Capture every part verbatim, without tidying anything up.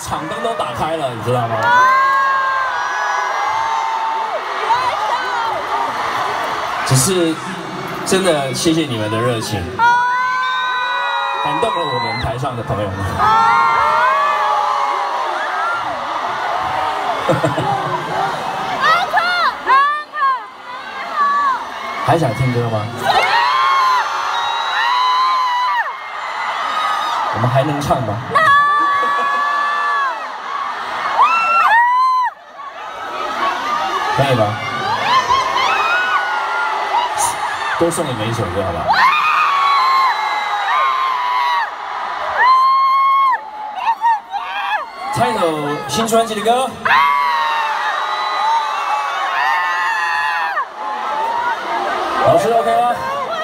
场灯都打开了，你知道吗？只是真的谢谢你们的热情，感动了我们台上的朋友们。还想听歌吗？我们还能唱吗？可以吗？多送你们一首歌，好不好？唱一首新专辑的歌。老师 OK 吗？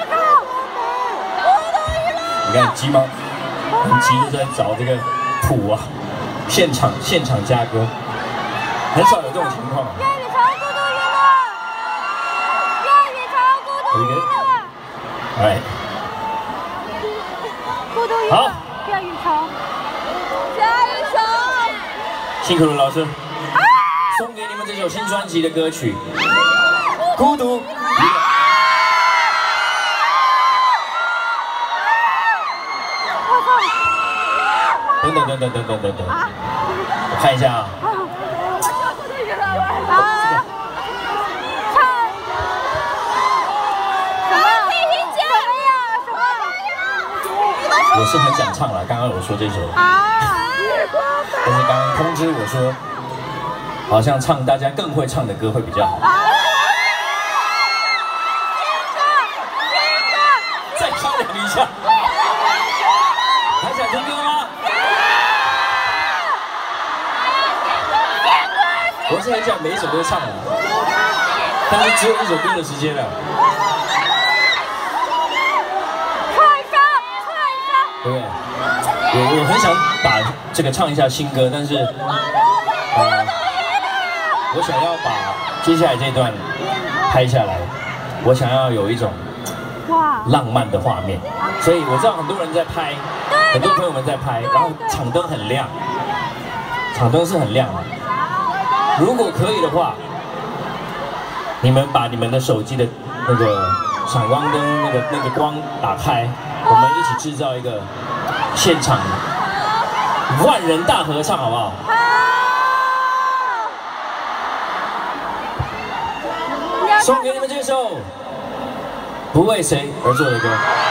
你看急忙，很急的在找这个谱啊，现场现场加歌，很少有这种情况。 粤语潮孤独娱乐，粤语潮孤独娱乐， 哎， 孤独娱乐， 好， 粤语潮，下一首， 辛苦了老师，送给你们这首新专辑的歌曲《孤独娱乐》。等等等等等等等等，我看一下啊。 啊！唱什么？什么呀？什么？ 我是很想唱了，刚刚我说这首， 啊！ 但是刚刚通知我说，好像唱大家更会唱的歌会比较好。再商量一下。还想听歌吗？我是很想每一首都唱了，但是只有一首歌的时间了。 唱一声，唱一声。 对不对？我我很想把这个唱一下新歌，但是，呃，我想要把接下来这段拍下来，我想要有一种浪漫的画面，所以我知道很多人在拍，很多朋友们在拍，然后场灯很亮，场灯是很亮的。如果可以的话，你们把你们的手机的那个闪光灯那个那个光打开，我们一起制造一个现场万人大合唱，好不好？送给你们这首不为谁而作的歌。